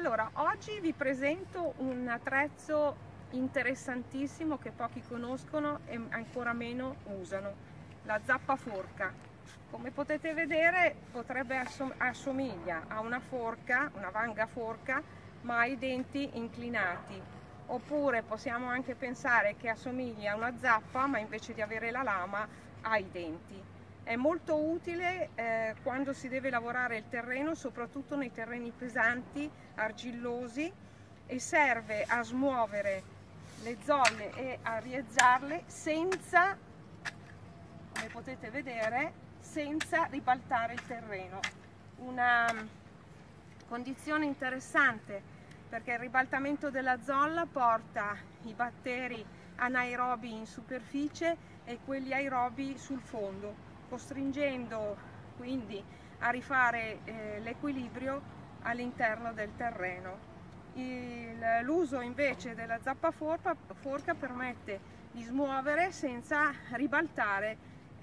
Allora, oggi vi presento un attrezzo interessantissimo che pochi conoscono e ancora meno usano, la zappa forca. Come potete vedere assomiglia a una forca, una vanga forca, ma ha i denti inclinati. Oppure possiamo anche pensare che assomiglia a una zappa, ma invece di avere la lama ha i denti. È molto utile quando si deve lavorare il terreno, soprattutto nei terreni pesanti, argillosi, e serve a smuovere le zolle e a rieggiarle senza, come potete vedere, senza ribaltare il terreno. Una condizione interessante, perché il ribaltamento della zolla porta i batteri anaerobi in superficie e quelli aerobi sul fondo, costringendo quindi a rifare l'equilibrio all'interno del terreno. L'uso invece della zappa forca permette di smuovere senza ribaltare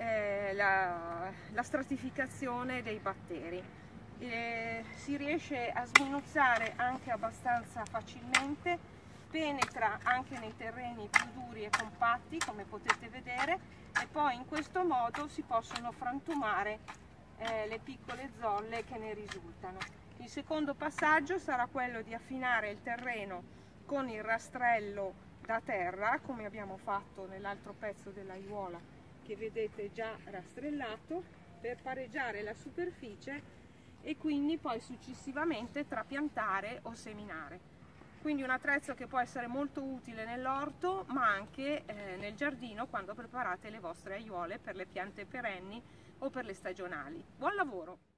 la stratificazione dei batteri. Si riesce a sminuzzare anche abbastanza facilmente, penetra anche nei terreni più duri e compatti, come potete vedere, e poi in questo modo si possono frantumare le piccole zolle che ne risultano. Il secondo passaggio sarà quello di affinare il terreno con il rastrello da terra, come abbiamo fatto nell'altro pezzo dell'aiuola che vedete già rastrellato, per pareggiare la superficie e quindi poi successivamente trapiantare o seminare. Quindi un attrezzo che può essere molto utile nell'orto, ma anche nel giardino quando preparate le vostre aiuole per le piante perenni o per le stagionali. Buon lavoro!